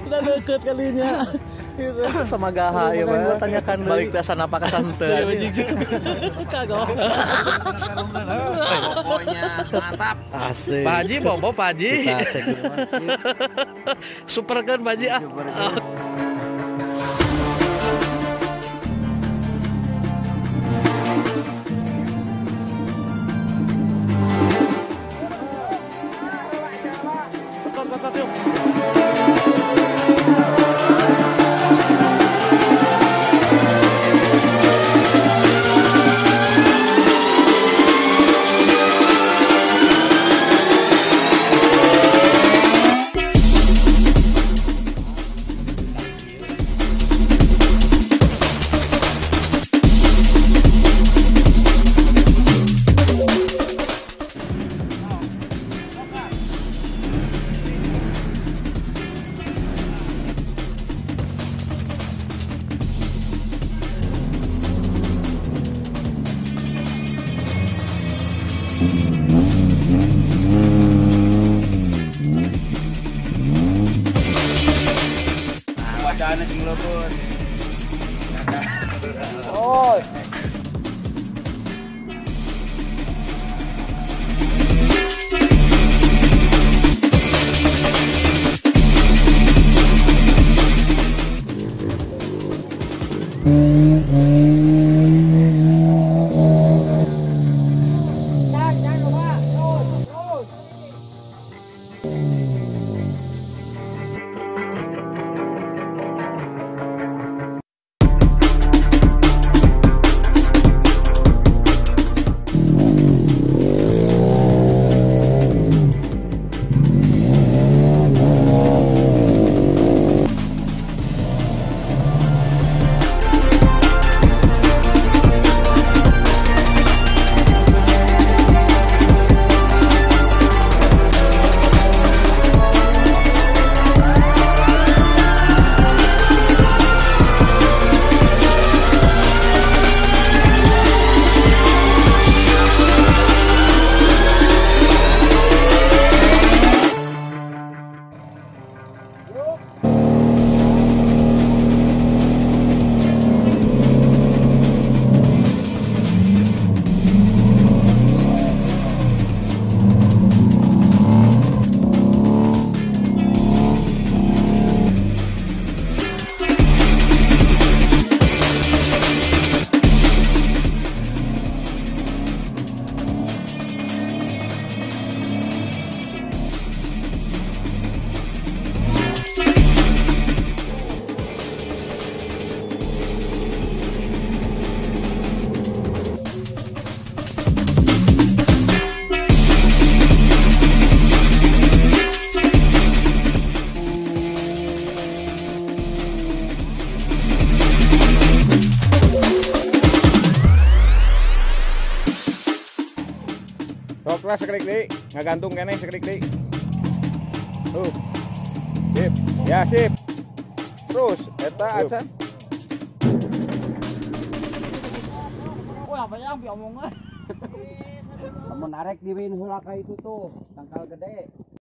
Udah deket kalinya. Gitu. Sama gaha ya Pak. Tanyakan Balik ke sana apa ke santai. Iya jijik. Kagak. Pokoknya mantap. Asik. Pak Haji, bobo Pak Haji. Kita cek dulu. Super kan Pak Haji ah. Wajahnya sing lembut. Oh. Rok lah sekrik deh, ngagantung kene sekrik deh. Sip, ya sip. Terus, eta acan. Wah, apa yang diomongin? Kamu narik di win heula ka itu tuh, tangkal gede.